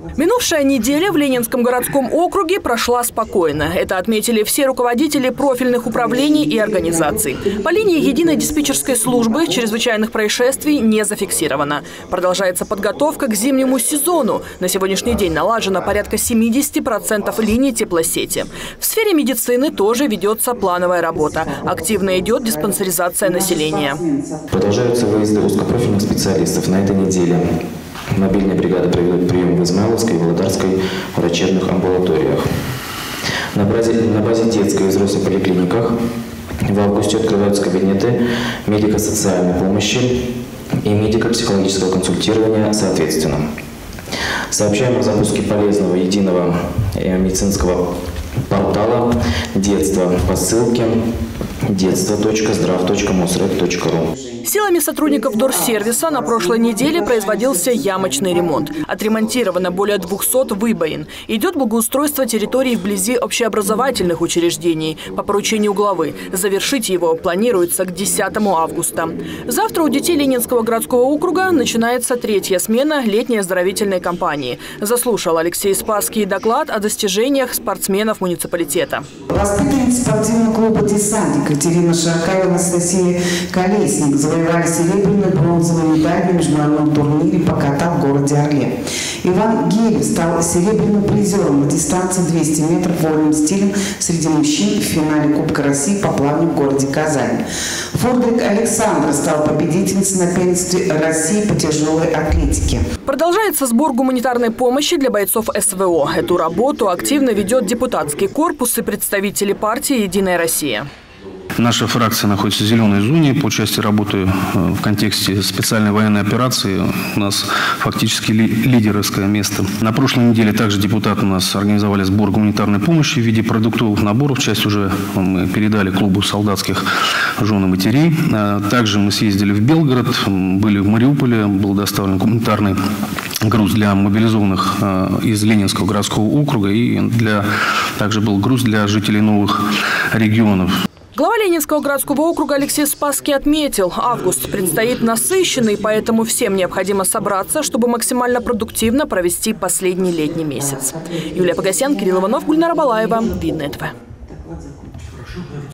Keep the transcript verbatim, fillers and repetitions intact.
Минувшая неделя в Ленинском городском округе прошла спокойно. Это отметили все руководители профильных управлений и организаций. По линии единой диспетчерской службы чрезвычайных происшествий не зафиксировано. Продолжается подготовка к зимнему сезону. На сегодняшний день налажено порядка семидесяти процентов линий теплосети. В сфере медицины тоже ведется плановая работа. Активно идет диспансеризация населения. Продолжаются выезды узкопрофильных специалистов на этой неделе. Мобильные бригады проведут прием в Измайловской и Володарской врачебных амбулаториях. На базе, на базе детской и взрослой поликлиниках в августе открываются кабинеты медико-социальной помощи и медико-психологического консультирования соответственно. Сообщаем о запуске полезного единого медицинского портала «Детство» по ссылке детство точка здрав точка мосрэк точка ру. Силами сотрудников Дорсервиса на прошлой неделе производился ямочный ремонт. Отремонтировано более двухсот выбоин. Идет благоустройство территорий вблизи общеобразовательных учреждений. По поручению главы завершить его планируется к десятому августа. Завтра у детей Ленинского городского округа начинается третья смена летней оздоровительной кампании. Заслушал Алексей Спасский доклад о достижениях спортсменов муниципалитета. Воспитанницы спортивного клуба «Десантник» Екатерина Шаркаева и Анастасия Колесник завоевали серебряную и бронзовую медаль на международном турнире по ката в городе Орле. Иван Гелев стал серебряным призером на дистанции двести метров вольным стилем среди мужчин в финале Кубка России по плаванию в городе Казани. Фордрик Александра стал победительницей на первенстве России по тяжелой атлетике. Продолжается сбор гуманитарной помощи для бойцов эс вэ о. Эту работу активно ведет депутатский корпус и представители партии «Единая Россия». Наша фракция находится в зеленой зоне по части работы в контексте специальной военной операции. У нас фактически ли, лидерское место. На прошлой неделе также депутаты у нас организовали сбор гуманитарной помощи в виде продуктовых наборов. Часть уже мы передали клубу солдатских жен и матерей. Также мы съездили в Белгород, были в Мариуполе, был доставлен гуманитарный груз для мобилизованных из Ленинского городского округа и для, также был груз для жителей новых регионов. Глава Ленинского городского округа Алексей Спасский отметил, август предстоит насыщенный, поэтому всем необходимо собраться, чтобы максимально продуктивно провести последний летний месяц. Юлия Погосян, Кирилл Иванов, Гульнара Балаева, Видное ТВ.